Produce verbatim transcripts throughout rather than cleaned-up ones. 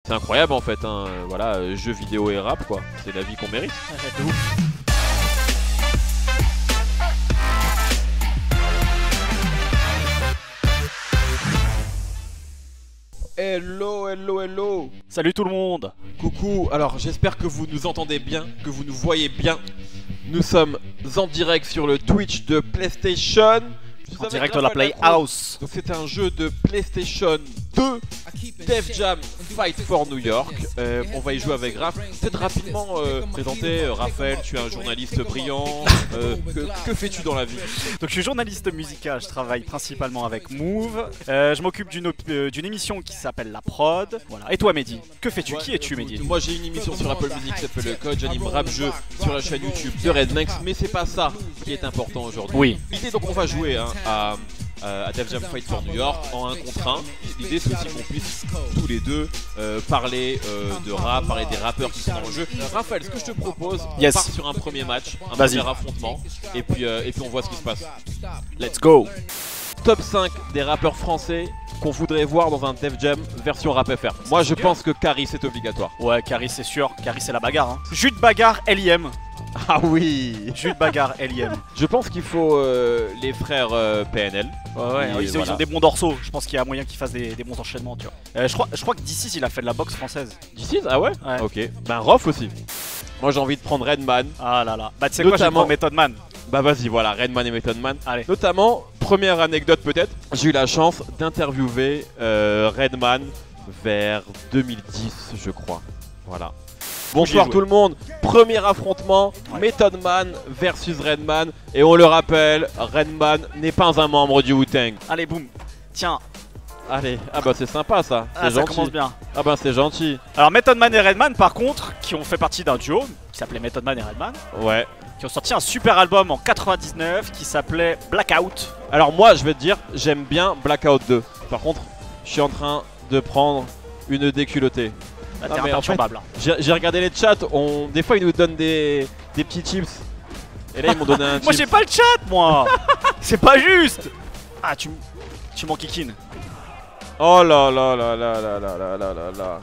C'est incroyable en fait, hein. Voilà, euh, jeux vidéo et rap quoi, c'est la vie qu'on mérite. De ouf. Hello, hello, hello. Salut tout le monde. Coucou, alors j'espère que vous nous entendez bien, que vous nous voyez bien. Nous sommes en direct sur le Twitch de PlayStation. En direct de la Playhouse. Donc c'est un jeu de PlayStation deux, Def Jam Fight for New York. euh, On va y jouer avec Raph. Peut-être rapidement euh, présenter, euh, Raphaël, tu es un journaliste brillant. euh, Que, que fais-tu dans la vie? Donc je suis journaliste musical, je travaille principalement avec Move. Euh, je m'occupe d'une euh, d'une émission qui s'appelle La Prod. Voilà. Et toi Mehdi, que fais-tu? Ouais, Qui es-tu Mehdi? Moi j'ai une émission sur Apple Music qui s'appelle Le Code, j'anime rap jeu sur la chaîne YouTube de Redmax. Mais c'est pas ça qui est important aujourd'hui. Oui. L'idée donc on va jouer hein, à, à Def Jam Fight for New York en un contre un. L'idée c'est aussi qu'on puisse tous les deux euh, parler euh, de rap, parler des rappeurs qui sont dans le jeu. Euh, Raphaël, ce que je te propose, Yes. on part sur un premier match, un Vas-y. premier affrontement, et puis, euh, et puis on voit ce qui se passe. Let's go. Top cinq des rappeurs français qu'on voudrait voir dans un Def Jam version rap F R. Moi je pense que Caris c'est obligatoire. Ouais, Caris c'est sûr, Caris c'est la bagarre. Hein. Jus de bagarre L I M. Ah oui. Jus de bagarre L I M. Je pense qu'il faut euh, les frères euh, P N L. Ouais, ouais, Et ils, voilà. ils ont des bons dorsaux. Je pense qu'il y a moyen qu'ils fassent des, des bons enchaînements, tu vois. Euh, je crois, je crois que d'ici il a fait de la boxe française. D'ici, ah ouais, Ouais. Ok. Ben Rof aussi. Moi j'ai envie de prendre Redman. Ah là là. Bah tu sais quoi, j'ai Notamment- pris Method Man. Bah vas-y, voilà, Redman et Method Man. Allez. Notamment, première anecdote peut-être, j'ai eu la chance d'interviewer euh, Redman vers deux mille dix, je crois. Voilà. Bonsoir joué. tout le monde, premier affrontement, Ouais. Method Man versus Redman. Et on le rappelle, Redman n'est pas un membre du Wu-Tang. Allez, boum. Tiens, Allez, ah bah c'est sympa ça, c'est ah, ça gentil. commence bien. Ah bah c'est gentil. Alors Method Man et Redman par contre, qui ont fait partie d'un duo qui s'appelait Method Man et Redman, Ouais. qui ont sorti un super album en quatre-vingt-dix-neuf qui s'appelait Blackout. Alors moi je vais te dire, j'aime bien Blackout deux. Par contre, je suis en train de prendre une déculottée. La Non, terre mais en imperturbable. hein. J'ai j'ai regardé les chats, on... des fois ils nous donnent des, des petits chips. Et là ils m'ont donné un Moi chip. j'ai pas le chat moi. C'est pas juste. Ah tu, tu m'enquiquines. Oh là là là là là là là là là là.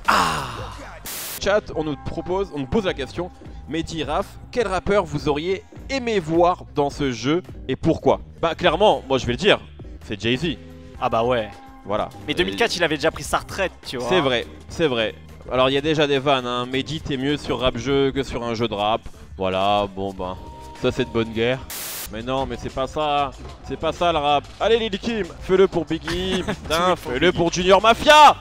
Chat, on nous propose, on nous pose la question, Mehdi, Raph, quel rappeur vous auriez aimé voir dans ce jeu et pourquoi? Bah clairement, moi je vais le dire, c'est Jay-Z. Ah bah ouais. Voilà. Mais deux mille quatre il avait déjà pris sa retraite tu vois. C'est vrai, c'est vrai. Alors il y a déjà des vannes, hein. Mehdi t'es mieux sur rap jeu que sur un jeu de rap. Voilà, bon bah, ça c'est de bonne guerre. Mais non, mais c'est pas ça, c'est pas ça le rap. Allez Lil Kim, fais-le pour Biggie, putain, pour fais-le Biggie. pour Junior Mafia.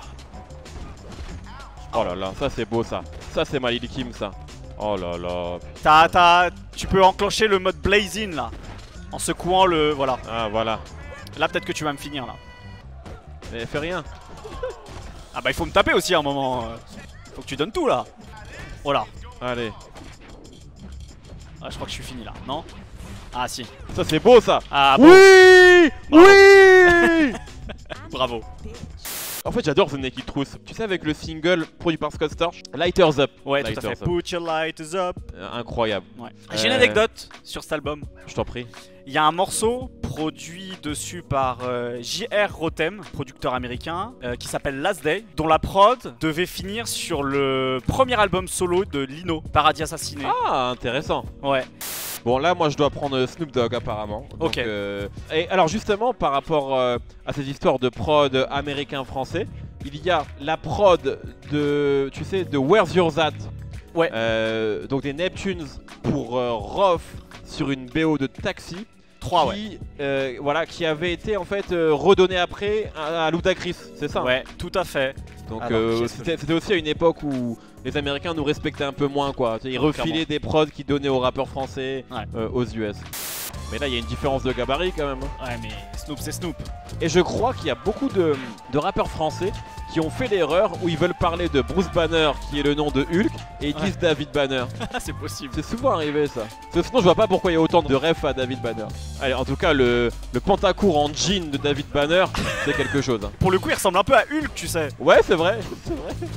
Oh là là, ça c'est beau ça. Ça c'est ma Lil Kim ça. Oh là là. T'as, t'as, tu peux enclencher le mode blazing là. En secouant le... Voilà. Ah voilà. Là peut-être que tu vas me finir là. Mais fais rien. Ah bah il faut me taper aussi à un moment. euh. Faut que tu donnes tout là. Voilà. Allez. Ah, je crois que je suis fini là, non? Ah si. Ça c'est beau ça. Ah bon. Oui. Bravo. Oui. Bravo. En fait j'adore The Naked Truth. Tu sais avec le single produit par Scott Storch, Lighters Up. Ouais, tout à Lighters fait. Up. Put your lighters up. Euh, incroyable. Ouais. J'ai une Euh, anecdote sur cet album. Je t'en prie. Il y a un morceau produit dessus par euh, J R Rotem, producteur américain, euh, qui s'appelle Last Day, dont la prod devait finir sur le premier album solo de Lino, Paradis Assassiné. Ah intéressant. Ouais. Bon là moi je dois prendre Snoop Dogg apparemment. Donc, Ok. euh, Et alors justement par rapport euh, à ces histoires de prod américain-français, il y a la prod de, tu sais, de Where's Your That. Ouais. Euh, donc des Neptunes pour euh, Rof sur une B O de Taxi. trois, ouais. Qui, euh, voilà, qui avait été en fait euh, redonné après à, à Ludacris, c'est ça? Ouais, tout à fait. Donc Alors, euh, qui est-ce que c'était c'était aussi à une époque où les Américains nous respectaient un peu moins quoi. Ils Ouais, refilaient des prods qu'ils donnaient aux rappeurs français Ouais. euh, aux U S. Mais là il y a une différence de gabarit quand même. Ouais, mais Snoop, c'est Snoop. Et je crois qu'il y a beaucoup de, de rappeurs français qui ont fait l'erreur où ils veulent parler de Bruce Banner qui est le nom de Hulk et ils Ouais. disent David Banner. C'est possible. C'est souvent arrivé ça. Parce que sinon je vois pas pourquoi il y a autant de refs à David Banner. Allez en tout cas le, le pantacourt en jean de David Banner c'est quelque chose. hein. Pour le coup, il ressemble un peu à Hulk, tu sais. Ouais c'est vrai, c'est vrai.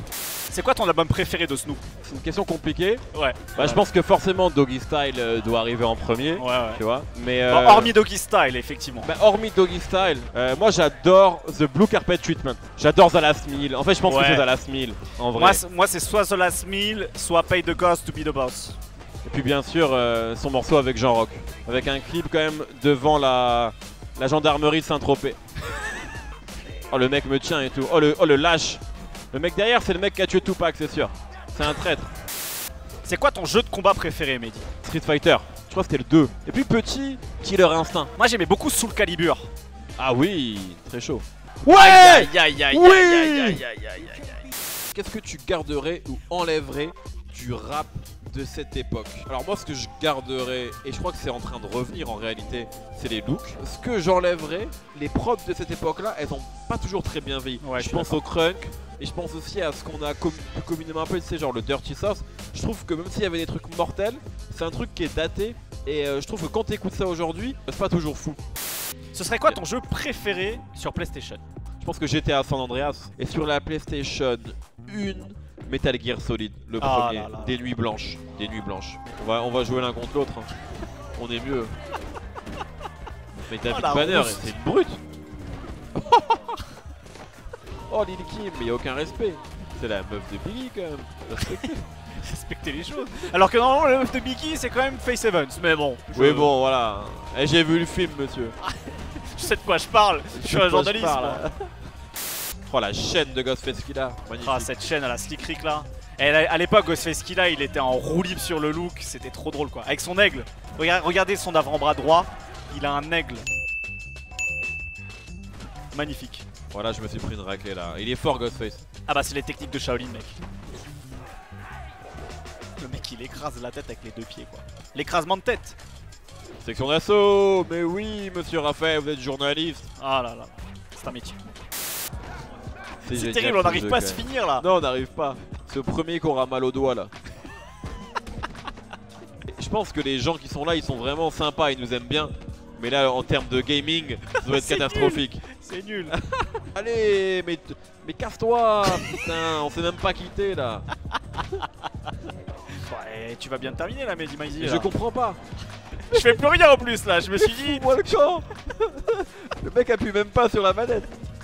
C'est quoi ton album préféré de Snoop? C'est une question compliquée. Ouais. Bah, je pense que forcément Doggy Style euh, doit arriver en premier. Ouais, ouais. Tu vois. Mais euh, Bon, hormis Doggy Style, effectivement. Bah, hormis Doggy Style, euh, moi j'adore The Blue Carpet Treatment. J'adore The Last Meal. En fait, je pense Ouais. que c'est The Last Meal. En vrai. Moi, c'est- moi, c'est soit The Last Meal, soit Pay the Ghost to be the Boss. Et puis bien sûr euh, son morceau avec Jean Rock. Avec un clip quand même devant la, la gendarmerie de Saint-Tropez. Oh le mec me tient et tout. Oh le, oh le lâche. Le mec derrière c'est le mec qui a tué Tupac, c'est sûr. C'est un traître. C'est quoi ton jeu de combat préféré, Mehdi? Street Fighter. Je crois que c'était le deux. Et puis petit, Killer Instinct. Moi, j'aimais beaucoup Soul Calibur. Ah oui, très chaud. Ouais. Aïe aïe aïe Oui. aïe aïe aïe aïe aïe aïe. Qu'est-ce que tu garderais ou enlèverais du rap de cette époque? Alors moi ce que je garderais, et je crois que c'est en train de revenir en réalité, c'est les looks. Ce que j'enlèverais, les prods de cette époque là, elles ont pas toujours très bien vieilli. Ouais, je je suis pense au crunk, et je pense aussi à ce qu'on a com plus communément appelé, tu sais, genre le dirty sauce. Je trouve que même s'il y avait des trucs mortels, c'est un truc qui est daté, et euh, je trouve que quand t'écoutes ça aujourd'hui, c'est pas toujours fou. Ce serait quoi ton jeu préféré sur PlayStation? Je pense que G T A San Andreas, et sur la PlayStation un, Metal Gear Solid, le Ah premier, là là. des nuits blanches, des nuits blanches. On va, on va jouer l'un contre l'autre, hein. On est mieux. Mais David Oh, la Banner, rousse. c'est une brute. Oh Lil Kim, mais y a aucun respect. C'est la meuf de Biggie quand même. Respectez. Respecter les choses. Alors que normalement, le meuf de Biggie, c'est quand même Face Evans. Mais bon. je- Oui bon voilà. Et j'ai vu le film monsieur. Je sais de quoi je parle. Je suis De un quoi je journaliste. parle, moi. là. Oh la chaîne de Ghostface Killah, magnifique. Ah, cette chaîne à la Slick Rick là. Et à l'époque, Ghostface Killah, il était en roue libre sur le look. C'était trop drôle quoi. Avec son aigle. Regarde- Regardez son avant-bras droit. Il a un aigle. Magnifique. Voilà, je me suis pris une raclée là. Il est fort Ghostface. Ah bah c'est les techniques de Shaolin mec. Le mec il écrase la tête avec les deux pieds quoi. L'écrasement de tête. Section d'assaut. Mais oui monsieur Raphaël, vous êtes journaliste. Ah là là. C'est un métier. C'est génial, terrible, on ce n'arrive jeu, pas à quand se même. finir là. Non, on n'arrive pas. Ce premier qu'on aura mal au doigt là. Je pense que les gens qui sont là, ils sont vraiment sympas, ils nous aiment bien. Mais là, en termes de gaming, ça doit être C'est catastrophique. C'est nul. Allez, mais, mais casse-toi, putain, on s'est même pas quitté là. Ouais, tu vas bien terminer là, Mehdi Maizy. Et là. je comprends pas. Je fais plus rien en plus là, je me suis dit. Moi le camp. Le mec appuie même pas sur la manette.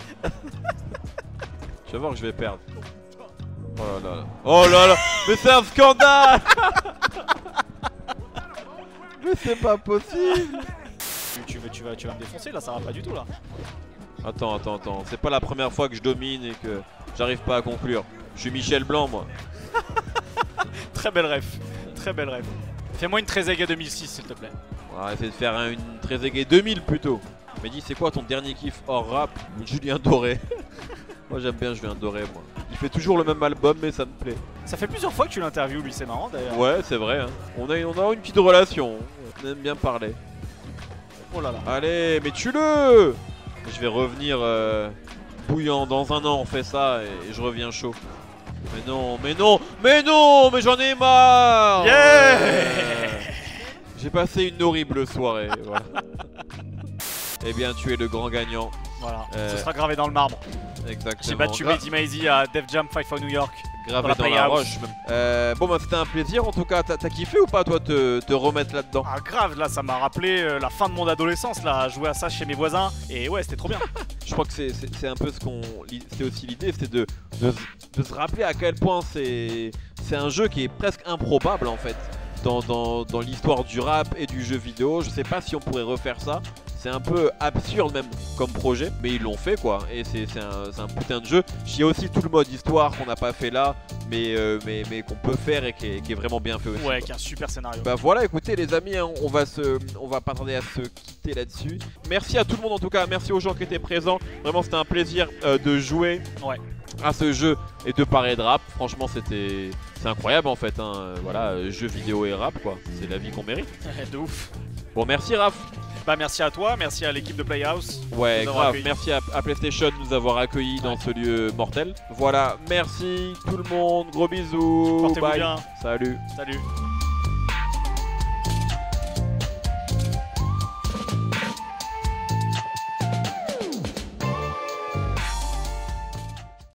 Je vais voir que je vais perdre. Oh là là. Oh là là. Mais c'est un scandale. Mais c'est pas possible. Tu, tu, veux, tu, vas, tu vas me défoncer là, ça va pas du tout là. Attends, attends, attends. C'est pas la première fois que je domine et que j'arrive pas à conclure. Je suis Michel Blanc moi. Très belle ref, très belle ref. Fais-moi une Trezeguet deux mille six s'il te plaît. On va essayer de faire un- une Trezeguet deux mille plutôt. Mais dis, c'est quoi ton dernier kiff hors rap? Julien Doré. Moi j'aime bien Julien Doré moi. Il fait toujours le même album mais ça me plaît. Ça fait plusieurs fois que tu l'interviews lui, c'est marrant d'ailleurs. Ouais c'est vrai hein. On a, on a une petite relation. On aime bien parler. Oh là là. Allez mais tue-le. Je vais revenir euh, bouillant. Dans un an on fait ça et, et je reviens chaud. Mais non, mais non, mais non, mais j'en ai marre. Yeah. Euh, J'ai passé une horrible soirée. Voilà. Eh bien tu es le grand gagnant. Voilà, Euh, ce sera gravé dans le marbre. Exactement. J'ai battu Gra- Mehdi Maizy à Def Jam Five for New York. gravé dans la dans la Playhouse. roche même. Euh, bon bah c'était un plaisir en tout cas. T'as t'as kiffé ou pas toi te, te remettre là-dedans? Ah grave, là ça m'a rappelé euh, la fin de mon adolescence là, à jouer à ça chez mes voisins. Et ouais, c'était trop bien. Je crois que c'est- c'est c'est un peu ce qu'on. C'est aussi l'idée, c'est de, de, se- de se rappeler à quel point c'est c'est un jeu qui est presque improbable en fait dans, dans, dans l'histoire du rap et du jeu vidéo. Je sais pas si on pourrait refaire ça. C'est un peu absurde même comme projet, mais ils l'ont fait quoi. Et c'est c'est un, c'est un putain de jeu. Il y a aussi tout le mode histoire qu'on n'a pas fait là, mais, euh, mais, mais qu'on peut faire et qui est, qui est vraiment bien fait aussi. Ouais, qui est un super scénario. Bah voilà, écoutez les amis, hein, on va se, on va pas tarder à se quitter là-dessus. Merci à tout le monde en tout cas, merci aux gens qui étaient présents. Vraiment c'était un plaisir euh, de jouer Ouais. à ce jeu et de parler de rap. Franchement c'était, c'est incroyable en fait. Hein. Euh, Voilà, euh, jeu vidéo et rap quoi, c'est la vie qu'on mérite. De ouf. Bon merci Raph. Bah merci à toi, merci à l'équipe de Playhouse. Ouais nous avoir grave, accueillis. merci à, à PlayStation de nous avoir accueillis dans ce lieu mortel. Voilà, merci tout le monde, gros bisous. Portez-vous Bye. bien. Salut. Salut.